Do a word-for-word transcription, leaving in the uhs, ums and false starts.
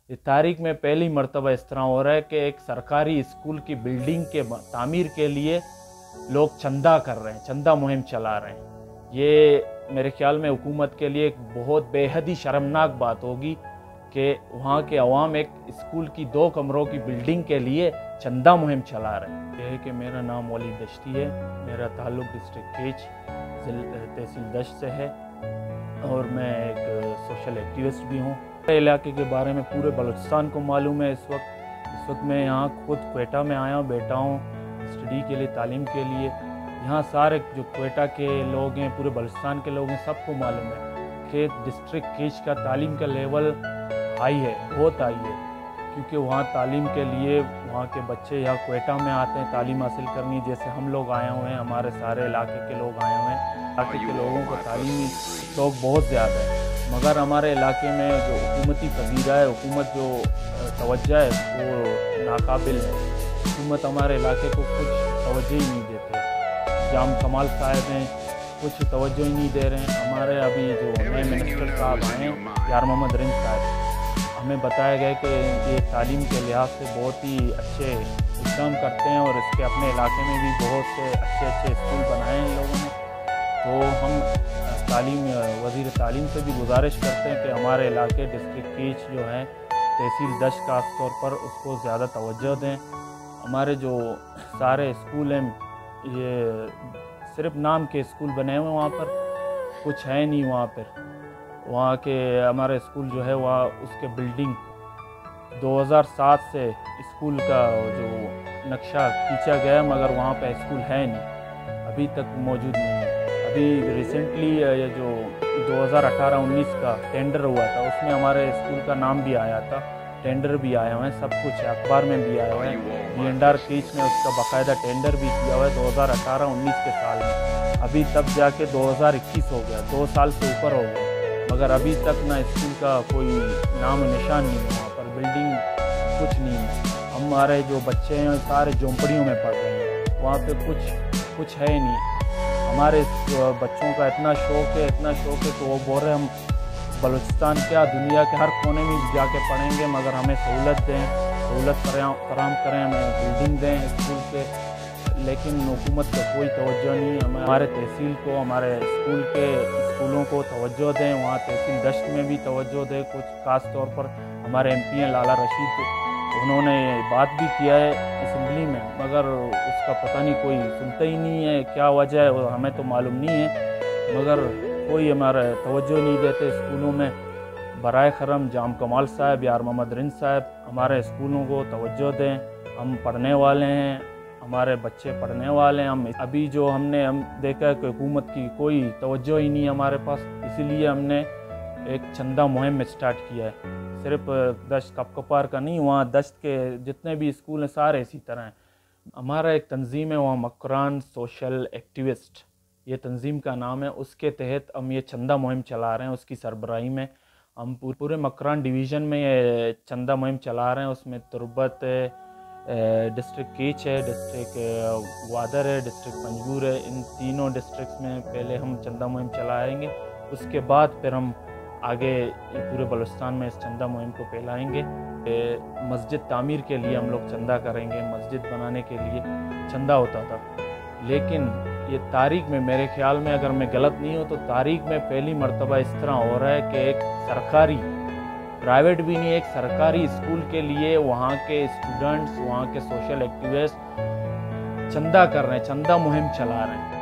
ये तारीख में पहली मर्तबा इस तरह हो रहा है कि एक सरकारी स्कूल की बिल्डिंग के तामीर के लिए लोग चंदा कर रहे हैं, चंदा मुहिम चला रहे हैं। ये मेरे ख्याल में हुकूमत के लिए एक बहुत बेहद ही शर्मनाक बात होगी कि वहाँ के अवाम एक स्कूल की दो कमरों की बिल्डिंग के लिए चंदा मुहिम चला रहे हैं। यह है कि मेरा नाम वलीद दश्ती है, मेरा ताल्लुक़ डिस्ट्रिक्ट केच तहसील दश्त से है और मैं एक सोशल एक्टिविस्ट भी हूँ। इलाके के बारे में पूरे बलूचिस्तान को मालूम है। इस वक्त इस वक्त मैं यहाँ खुद क्वेटा में आया हूँ, बैठा हूँ स्टडी के लिए, तालीम के लिए। यहाँ सारे जो क्वेटा के लोग हैं, पूरे बलूचिस्तान के लोग हैं, सबको मालूम है कि डिस्ट्रिक्ट केच का तालीम का लेवल हाई है, बहुत हाई है, क्योंकि वहाँ तालीम के लिए वहाँ के बच्चे यहाँ क्वेटा में आते हैं तालीम हासिल करनी। जैसे हम लोग आए हुए हैं, हमारे सारे इलाके के लोग आए हुए हैं। इलाके के लोगों को तालीमी शौक बहुत ज़्यादा है, मगर हमारे इलाके में जो हुकूमती पजीरा है, हुकूमत जो तवज्जो है वो नाकाबिल है। हुकूमत हमारे इलाके को कुछ तवज्जो ही नहीं देते। जाम कमाल साहब हैं, कुछ तवज्जो ही नहीं दे रहे हैं। हमारे अभी जो नए मिनिस्टर साहब आए हैं, यार मोहम्मद रिंज साहब, हमें बताया गया कि ये तालीम के लिहाज से बहुत ही अच्छे इक़दाम करते हैं और इसके अपने इलाके में भी बहुत से अच्छे अच्छे स्कूल बनाए हैं इन लोगों ने। तो हम तालीम वज़ीर तालीम से भी गुजारिश करते हैं कि हमारे इलाके डिस्ट्रिक्ट केच जो है तहसील दश्त खास तौर पर उसको ज़्यादा तवज्जो दें। हमारे जो सारे स्कूल हैं ये सिर्फ नाम के स्कूल बने हुए हैं, वहाँ पर कुछ है नहीं। वहाँ पर वहाँ के हमारे स्कूल जो है वहाँ उसके बिल्डिंग दो हज़ार सात से स्कूल का जो नक्शा खींचा गया, मगर वहाँ पे स्कूल है नहीं, अभी तक मौजूद नहीं है। अभी रिसेंटली ये जो दो हज़ार अठारह उन्नीस का टेंडर हुआ था उसमें हमारे स्कूल का नाम भी आया था, टेंडर भी आया हुआ है, सब कुछ है, अखबार में भी आया हुआ है। डी एंड आर केच ने उसका बाकायदा टेंडर भी किया हुआ है दो हज़ार अठारह उन्नीस के साल में। अभी तब जाके दो हज़ार इक्कीस हो गया, दो साल से ऊपर हो गया, मगर अभी तक ना स्कूल का कोई नाम निशान नहीं है, वहाँ पर बिल्डिंग कुछ नहीं है। हमारे जो बच्चे हैं सारे झोंपड़ियों में पढ़ रहे हैं, वहाँ पे कुछ कुछ है ही नहीं। हमारे बच्चों का इतना शौक़ है, इतना शौक़ है तो वो बोल रहे हम बलूचिस्तान क्या दुनिया के हर कोने में जाके पढ़ेंगे, मगर हमें सहूलत दें, सहूलत फराहम करें, हमें बिल्डिंग दें स्कूल के। लेकिन हुकूमत का कोई तवज्जो नहीं। हमें हमारे तहसील को, हमारे स्कूल के स्कूलों को तवज्जो दें, वहाँ तहसील दश्त में भी तवज्जो दें। कुछ खास तौर पर हमारे एम पी हैं लाला रशीद, उन्होंने बात भी किया है असम्बली में, मगर उसका पता नहीं कोई सुनता ही नहीं है। क्या वजह है वो हमें तो मालूम नहीं है, मगर कोई हमारा तवज्जो नहीं देते स्कूलों में। बराए करम जाम कमाल साहब, यार मोहम्मद रिंज साहब हमारे स्कूलों को तवज्जो दें। हम पढ़ने वाले हैं, हमारे बच्चे पढ़ने वाले हैं। हम अभी जो हमने हम देखा है कि हुकूमत की कोई तवज्जो ही नहीं है हमारे पास, इसीलिए हमने एक चंदा मुहिम स्टार्ट किया है। सिर्फ दश्त कपकपार का नहीं, वहाँ दश्त के जितने भी स्कूल हैं सारे इसी तरह हैं। हमारा एक तंजीम है वहाँ मकरान सोशल एक्टिविस्ट, ये तंजीम का नाम है। उसके तहत हम ये चंदा मुहिम चला रहे हैं, उसकी सरबराही में हम पूरे मकरान डिवीज़न में ये चंदा मुहिम चला रहे हैं। उसमें तुरबत डिस्ट्रिक्ट केच है, डिस्ट्रिक्ट वादर है, डिस्ट्रिक्ट पंजगूर है। इन तीनों डिस्ट्रिक्ट्स में पहले हम चंदा मुहिम चलाएँगे, उसके बाद फिर हम आगे पूरे बलूचिस्तान में इस चंदा मुहिम को फैलाएँगे। मस्जिद तामीर के लिए हम लोग चंदा करेंगे, मस्जिद बनाने के लिए चंदा होता था। लेकिन ये तारीख में मेरे ख्याल में, अगर मैं गलत नहीं हूँ तो तारीख में पहली मर्तबा इस तरह हो रहा है कि एक सरकारी, प्राइवेट भी नहीं, एक सरकारी स्कूल के लिए वहाँ के स्टूडेंट्स, वहाँ के सोशल एक्टिविस्ट चंदा कर रहे हैं, चंदा मुहिम चला रहे हैं।